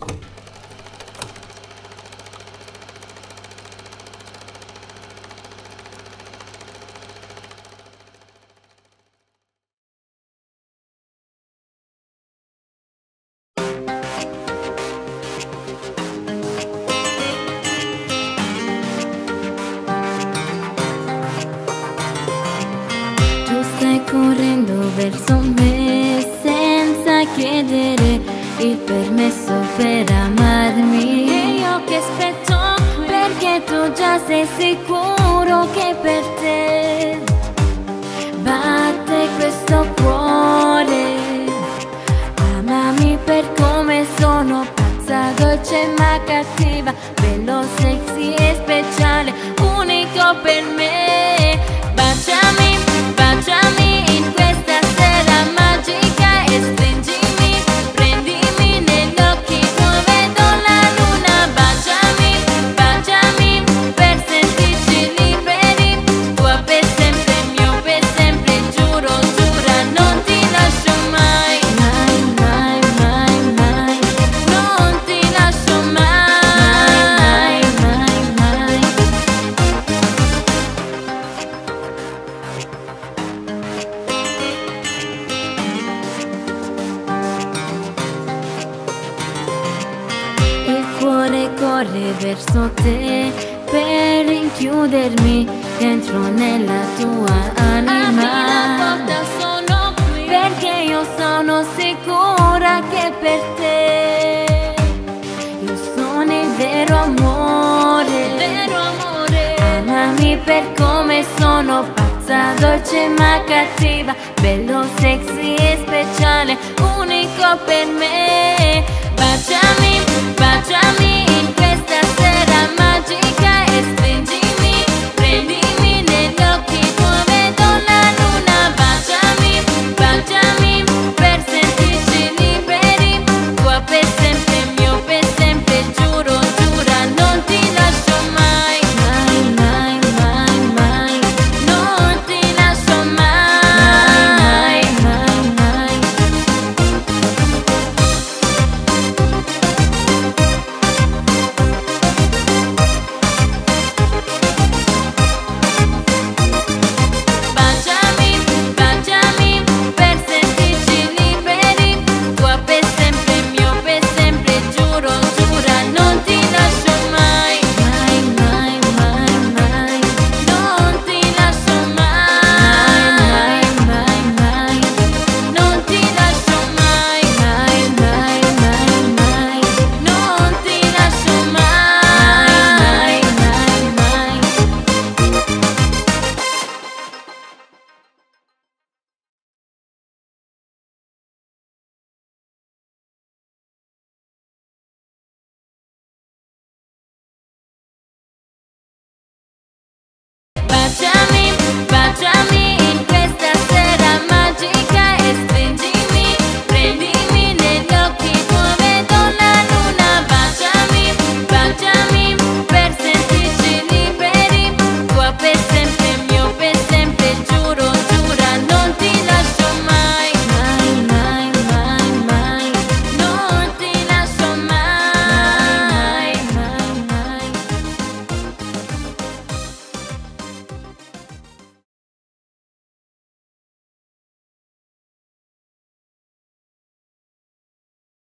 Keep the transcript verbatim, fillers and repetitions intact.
Correndo verso me senza chiedere il permesso per amarmi. E io che aspetto qui, perché tu già sei sicuro che per te batte questo cuore. Amami per come sono, pazza, dolce ma cattiva, bello, sexy e speciale, unico per me. Baciami, baciami in questa sera magica e stringimi, prendimi negli occhi dove vedo la luna. Baciami, baciami per sentirci liberi, tua per sempre, mio per sempre, giuro, giura, non ti lascio mai. Mai, mai, mai, mai, non ti lascio mai. Mai, mai, mai, mai. Il cuore corre verso te per rinchiudermi dentro nella tua anima. Apri la porta, sono qui, perché io sono sicura che per te io sono il vero amore. Il vero amore. Amami per come sono, pazza, dolce ma cattiva, bello, sexy e speciale, unico per me. Baciami,